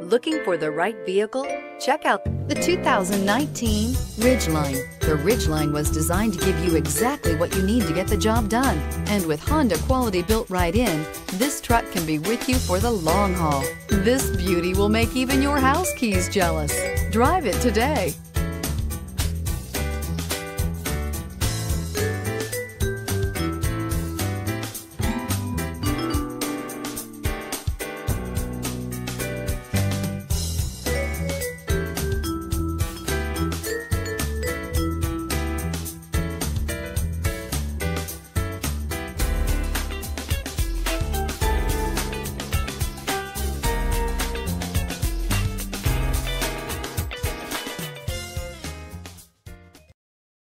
Looking for the right vehicle? Check out the 2019 Ridgeline. The Ridgeline was designed to give you exactly what you need to get the job done. And with Honda quality built right in, this truck can be with you for the long haul. This beauty will make even your house keys jealous. Drive it today.